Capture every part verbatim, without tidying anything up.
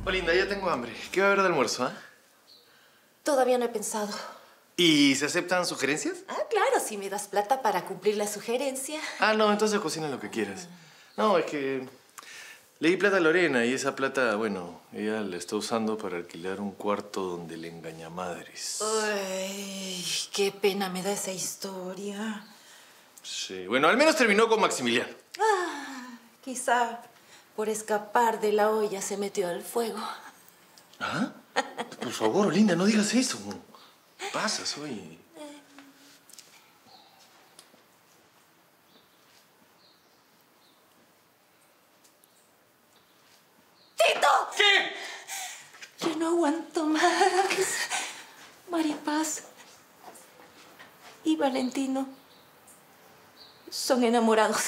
Oh, linda, ya tengo hambre. ¿Qué va a haber de almuerzo, ah? ¿eh? Todavía no he pensado. ¿Y se aceptan sugerencias? Ah, claro, si me das plata para cumplir la sugerencia. Ah, no, entonces cocina lo que quieras. No, es que le di plata a Lorena y esa plata, bueno, ella la está usando para alquilar un cuarto donde le engaña madres. Ay, qué pena me da esa historia. Sí, bueno, al menos terminó con Maximiliano. Ah, quizá por escapar de la olla se metió al fuego. ¿Ah? Por favor, Linda, no digas eso. ¿Qué pasa, soy? ¡Tito! ¿Qué? Yo no aguanto más. Maripaz y Valentino son enamorados.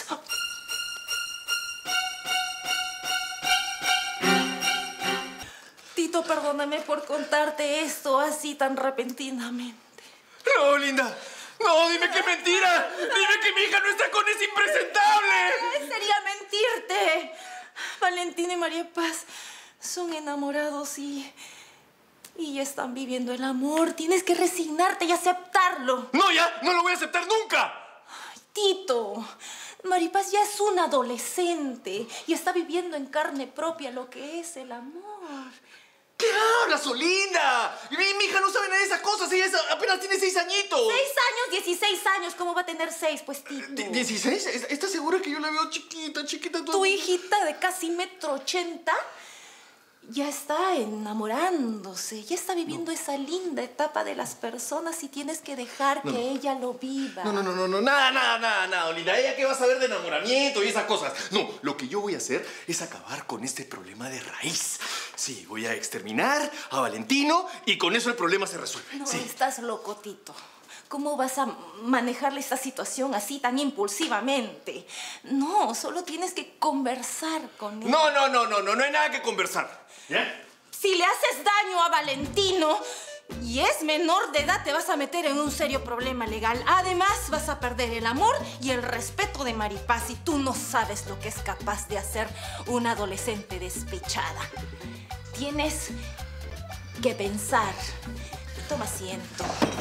Tito, perdóname por contarte esto así tan repentinamente. No, Linda. No, dime que es mentira. Dime que mi hija no está con ese impresentable. Ay, sería mentirte. Valentina y María Paz son enamorados y... y ya están viviendo el amor. Tienes que resignarte y aceptarlo. No, ya. No lo voy a aceptar nunca. Ay, Tito, Maripaz ya es una adolescente y está viviendo en carne propia lo que es el amor. ¿Qué hablas, Olinda? Mi, mi hija no sabe nada de esas cosas. Ella es- apenas tiene seis añitos. Seis años, dieciséis años. ¿Cómo va a tener seis, pues, Tito? ¿dieciséis? ¿Estás segura que yo la veo chiquita, chiquita? Tu hijita de casi metro ochenta ya está enamorándose. Ya está viviendo no. esa linda etapa de las personas y tienes que dejar no, que no. ella lo viva. No, no, no, no, no. Nada, nada, nada, nada, Olinda. ¿Ella qué va a saber de enamoramiento y esas cosas? No, lo que yo voy a hacer es acabar con este problema de raíz. Sí, voy a exterminar a Valentino y con eso el problema se resuelve. No, sí. Estás loco, Tito. ¿Cómo vas a manejarle esta situación así tan impulsivamente? No, solo tienes que conversar con él. No, no, no, no, no, no hay nada que conversar. ¿Ya? Si le haces daño a Valentino y es menor de edad, te vas a meter en un serio problema legal. Además, vas a perder el amor y el respeto de Maripaz y tú no sabes lo que es capaz de hacer una adolescente despechada. Tienes que pensar. Toma asiento.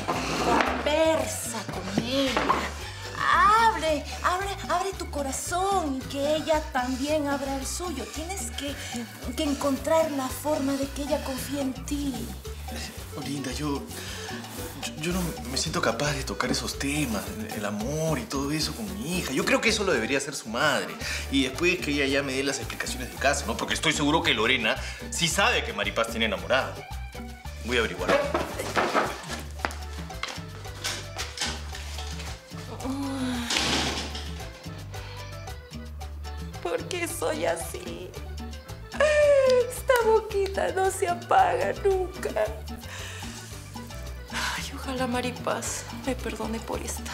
Conversa con ella. Abre, abre, abre tu corazón y que ella también abra el suyo. Tienes que, que encontrar la forma de que ella confíe en ti. Olinda, yo, yo... Yo no me siento capaz de tocar esos temas, el amor y todo eso con mi hija. Yo creo que eso lo debería hacer su madre. Y después que ella ya me dé las explicaciones de casa, ¿no? Porque estoy seguro que Lorena sí sabe que Maripaz tiene enamorado. Voy a averiguar. ¿Por qué soy así? Esta boquita no se apaga nunca. Ay, ojalá Maripaz me perdone por esta.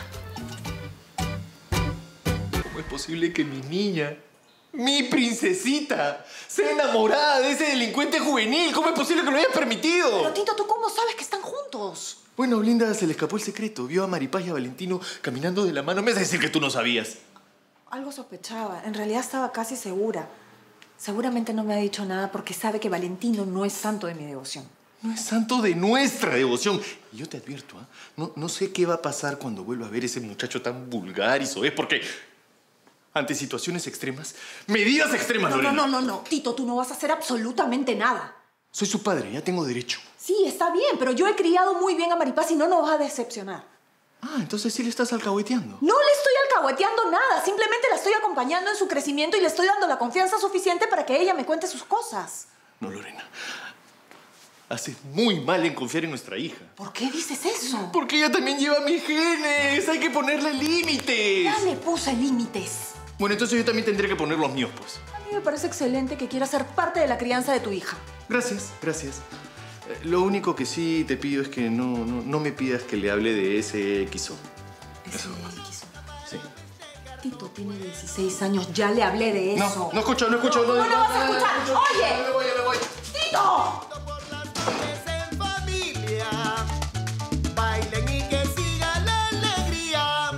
¿Cómo es posible que mi niña, mi princesita, sea enamorada de ese delincuente juvenil? ¿Cómo es posible que lo haya permitido? Pero, Tito, ¿tú cómo sabes que están juntos? Bueno, Olinda se le escapó el secreto. Vio a Maripaz y a Valentino caminando de la mano. ¿Me vas a decir que tú no sabías? Algo sospechaba. En realidad estaba casi segura. Seguramente no me ha dicho nada porque sabe que Valentino no es santo de mi devoción. No es santo de nuestra devoción. Y yo te advierto, ¿ah? No, no sé qué va a pasar cuando vuelva a ver ese muchacho tan vulgar y soez, porque ante situaciones extremas, medidas extremas, No, Lorena. no, no, no, no. Tito, tú no vas a hacer absolutamente nada. Soy su padre, ya tengo derecho. Sí, está bien, pero yo he criado muy bien a Maripaz y no nos va a decepcionar. Ah, entonces sí le estás alcahueteando. No le estoy alcahueteando nada. Simplemente la estoy acompañando en su crecimiento y le estoy dando la confianza suficiente para que ella me cuente sus cosas. No, Lorena. Haces muy mal en confiar en nuestra hija. ¿Por qué dices eso? Porque ella también lleva mis genes. Hay que ponerle límites. Ya le puse límites. Bueno, entonces yo también tendré que poner los míos, pues. A mí me parece excelente que quieras ser parte de la crianza de tu hija. Gracias, gracias. Eh, Lo único que sí te pido es que no, no, no me pidas que le hable de ese X O. Ese X. Sí. Tito tiene dieciséis años, ya le hablé de eso. No, no escucho, no escucho. No, no, no vas a escuchar. No, no, no, ¡Oye! Ya me voy, ya me voy. ¡Tito! En familia, bailen y que siga la alegría.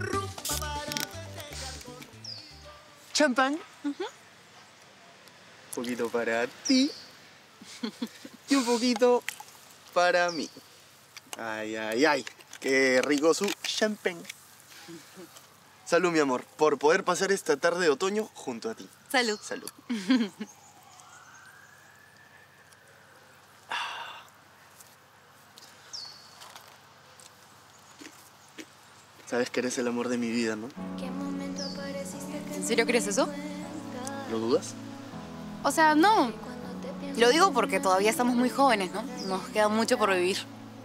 ¿Champán? poquito para ti y un poquito para mí. Ay, ay, ay. Qué rico su champagne. Salud, mi amor, por poder pasar esta tarde de otoño junto a ti. Salud. Salud. Sabes que eres el amor de mi vida, ¿no? ¿En serio crees eso? ¿Lo dudas? O sea, no. Lo digo porque todavía estamos muy jóvenes, ¿no? Nos queda mucho por vivir.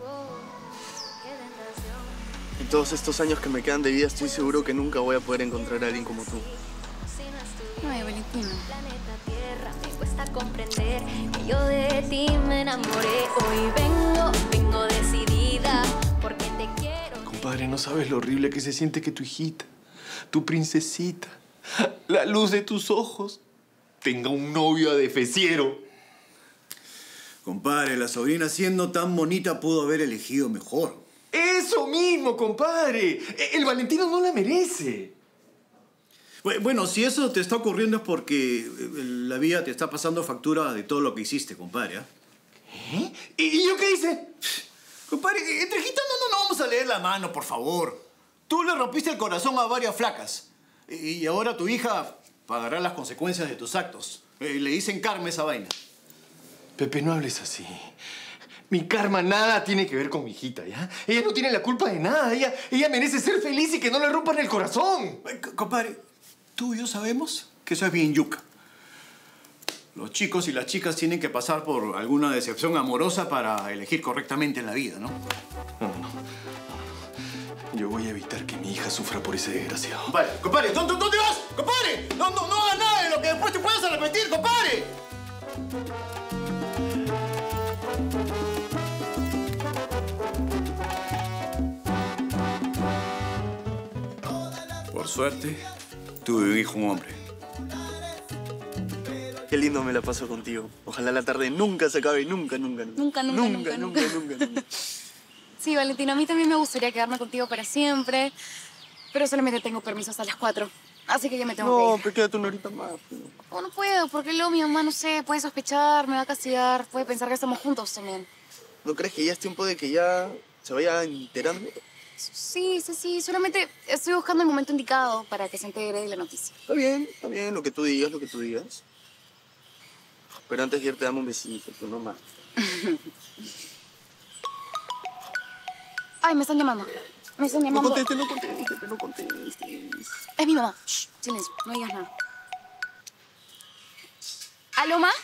En todos estos años que me quedan de vida estoy seguro que nunca voy a poder encontrar a alguien como tú. Ay, Valentina. Me cuesta comprender que yo de ti me enamoré. Hoy vengo, vengo decidida porque te quiero. Compadre, no sabes lo horrible que se siente que tu hijita, tu princesita, la luz de tus ojos, tenga un novio adefesiero. Compadre, la sobrina siendo tan bonita pudo haber elegido mejor. ¡Eso mismo, compadre! El Valentino no la merece. Bueno, si eso te está ocurriendo es porque la vida te está pasando factura de todo lo que hiciste, compadre. ¿eh? ¿Eh? ¿Y yo qué hice? Compadre, entre gitanos no nos vamos a leer la mano, por favor. Tú le rompiste el corazón a varias flacas. Y ahora tu hija pagará las consecuencias de tus actos. Eh, le dicen karma esa vaina. Pepe, no hables así. Mi karma nada tiene que ver con mi hijita, ¿ya? Ella no tiene la culpa de nada. Ella, ella merece ser feliz y que no le rompan el corazón. Eh, compadre, tú y yo sabemos que eso es bien yuca. Los chicos y las chicas tienen que pasar por alguna decepción amorosa para elegir correctamente en la vida, ¿no? No, no, no. Yo voy a evitar que mi hija sufra por ese desgraciado. Compadre, compadre, ¿dónde, dónde vas? ¡Compadre! No, no, no hagas nada de lo que después te puedas arrepentir, compadre. Por suerte, tuve un hijo, un hombre. Qué lindo me la paso contigo. Ojalá la tarde nunca se acabe, nunca, nunca, Nunca, nunca. nunca, nunca, nunca, nunca, nunca, nunca. Sí, Valentina, a mí también me gustaría quedarme contigo para siempre, pero solamente tengo permiso hasta las cuatro, así que ya me tengo No, que ir. pero quédate una horita más. Pero... Oh, no puedo, porque luego mi mamá, no sé, puede sospechar, me va a castigar, puede pensar que estamos juntos también. ¿No crees que ya es tiempo de que ya se vaya enterando? Sí, sí, sí, solamente estoy buscando el momento indicado para que se entere de la noticia. Está bien, está bien, lo que tú digas, lo que tú digas. Pero antes de irte, dame un besito, tú nomás. Ay, me están llamando. Me están No llamando. contestes, no contestes, no contestes. Es mi mamá. Shh, silencio, no digas nada. ¿Aló, ma?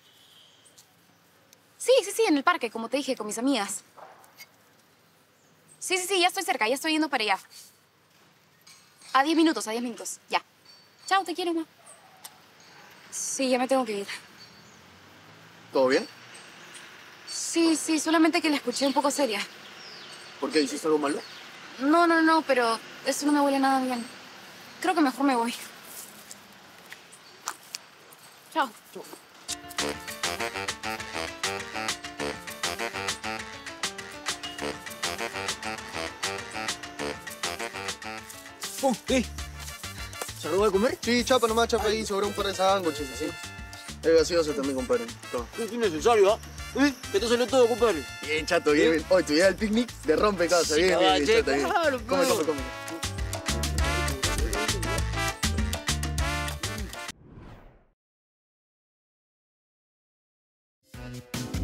Sí, sí, sí, en el parque, como te dije, con mis amigas. Sí, sí, sí, ya estoy cerca, ya estoy yendo para allá. A diez minutos, a diez minutos, ya. Chao, te quiero, ma. Sí, ya me tengo que ir. ¿Todo bien? Sí, sí, solamente que la escuché un poco seria. ¿Por qué? ¿Hiciste algo malo? No, no, no, pero eso no me huele nada bien. Creo que mejor me voy. Chao. Oh, ¿qué? ¿Se lo voy a comer? Sí, chapa nomás, chapa ahí, sobre un par de sándwiches, así. Es gaseoso también, compadre. Toma. Es innecesario, ¿ah? ¿Eh? Que te salió todo, compadre. Bien, chato, bien, bien. Hoy tu día del picnic de rompe casa. Sí, Bien, bien, bien, caballo, chato, bien. claro, Come, claro. come, come.